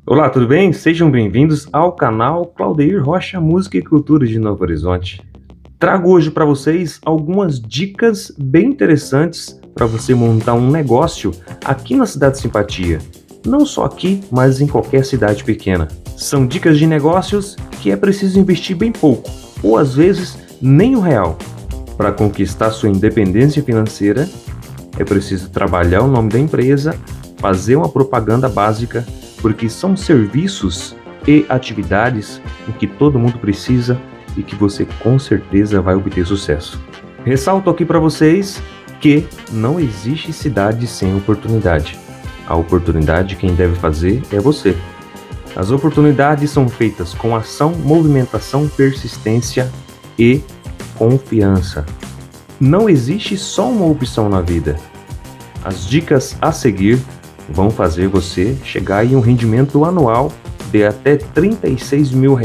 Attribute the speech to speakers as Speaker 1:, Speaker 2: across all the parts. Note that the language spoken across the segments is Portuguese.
Speaker 1: Olá, tudo bem? Sejam bem-vindos ao canal Claudeir Rocha Música e Cultura de Novo Horizonte. Trago hoje para vocês algumas dicas bem interessantes para você montar um negócio aqui na Cidade Simpatia. Não só aqui, mas em qualquer cidade pequena. São dicas de negócios que é preciso investir bem pouco, ou às vezes nem R$1. Para conquistar sua independência financeira, é preciso trabalhar o nome da empresa, fazer uma propaganda básica, porque são serviços e atividades em que todo mundo precisa e que você com certeza vai obter sucesso. Ressalto aqui para vocês que não existe cidade sem oportunidade. A oportunidade quem deve fazer é você. As oportunidades são feitas com ação, movimentação, persistência e confiança. Não existe só uma opção na vida. As dicas a seguir vão fazer você chegar em um rendimento anual de até R$36 mil.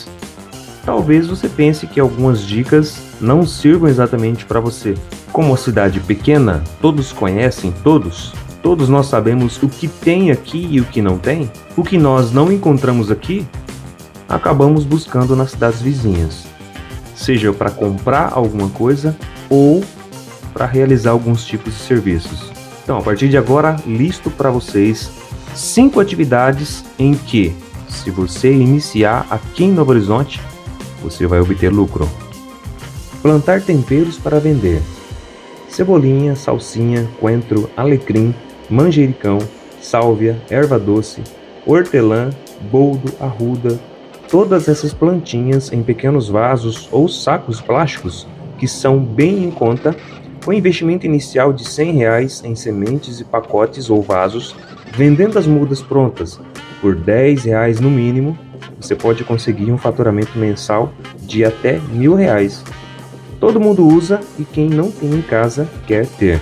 Speaker 1: Talvez você pense que algumas dicas não sirvam exatamente para você. Como a cidade pequena, todos conhecem todos. Todos nós sabemos o que tem aqui e o que não tem. O que nós não encontramos aqui, acabamos buscando nas cidades vizinhas. Seja para comprar alguma coisa ou para realizar alguns tipos de serviços. Então, a partir de agora, listo para vocês 5 atividades em que, se você iniciar aqui em Novo Horizonte, você vai obter lucro. Plantar temperos para vender. Cebolinha, salsinha, coentro, alecrim, manjericão, sálvia, erva doce, hortelã, boldo, arruda, todas essas plantinhas em pequenos vasos ou sacos plásticos que são bem em conta, com investimento inicial de R$100 em sementes e pacotes ou vasos, vendendo as mudas prontas por R$10 no mínimo, você pode conseguir um faturamento mensal de até R$1.000. Todo mundo usa e quem não tem em casa quer ter.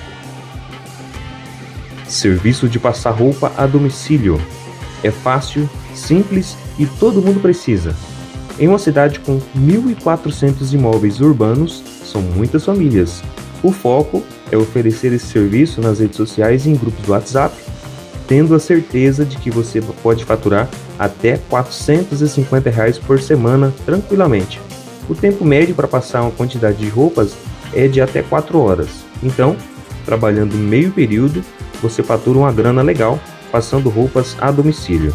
Speaker 1: Serviço de passar roupa a domicílio. É fácil, simples e todo mundo precisa. Em uma cidade com 1.400 imóveis urbanos, são muitas famílias. O foco é oferecer esse serviço nas redes sociais e em grupos do WhatsApp, tendo a certeza de que você pode faturar até R$450 por semana tranquilamente. O tempo médio para passar uma quantidade de roupas é de até 4 horas. Então, trabalhando meio período, você fatura uma grana legal passando roupas a domicílio.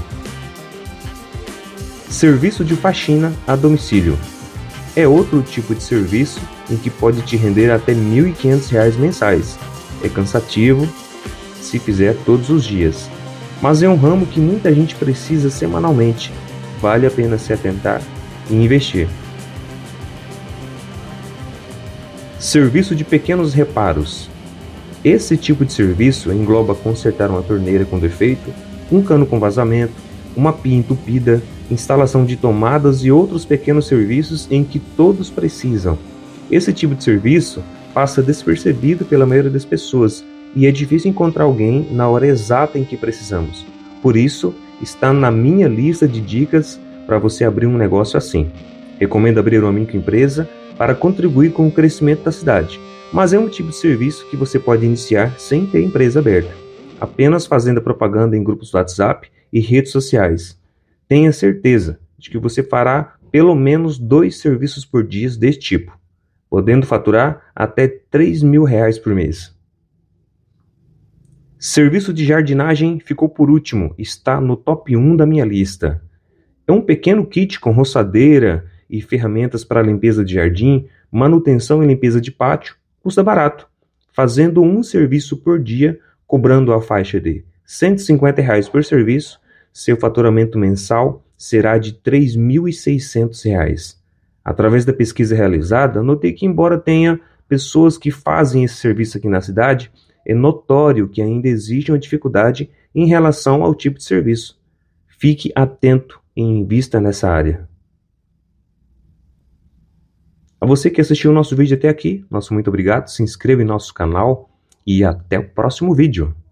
Speaker 1: Serviço de faxina a domicílio. É outro tipo de serviço em que pode te render até R$1.500 mensais. É cansativo se fizer todos os dias, mas é um ramo que muita gente precisa semanalmente. Vale a pena se atentar e investir. Serviço de pequenos reparos. Esse tipo de serviço engloba consertar uma torneira com defeito, um cano com vazamento, uma pia entupida, instalação de tomadas e outros pequenos serviços em que todos precisam. Esse tipo de serviço passa despercebido pela maioria das pessoas e é difícil encontrar alguém na hora exata em que precisamos. Por isso, está na minha lista de dicas para você abrir um negócio assim. Recomendo abrir uma microempresa para contribuir com o crescimento da cidade, mas é um tipo de serviço que você pode iniciar sem ter empresa aberta, apenas fazendo propaganda em grupos do WhatsApp e redes sociais. Tenha certeza de que você fará pelo menos 2 serviços por dia desse tipo, podendo faturar até R$3.000 por mês. Serviço de jardinagem ficou por último, está no top 1 da minha lista. É um pequeno kit com roçadeira e ferramentas para limpeza de jardim, manutenção e limpeza de pátio, custa barato, fazendo um serviço por dia, cobrando a faixa de R$150 por serviço. Seu faturamento mensal será de R$3.600. Através da pesquisa realizada, notei que, embora tenha pessoas que fazem esse serviço aqui na cidade, é notório que ainda existe uma dificuldade em relação ao tipo de serviço. Fique atento e invista nessa área. A você que assistiu o nosso vídeo até aqui, nosso muito obrigado, se inscreva em nosso canal e até o próximo vídeo.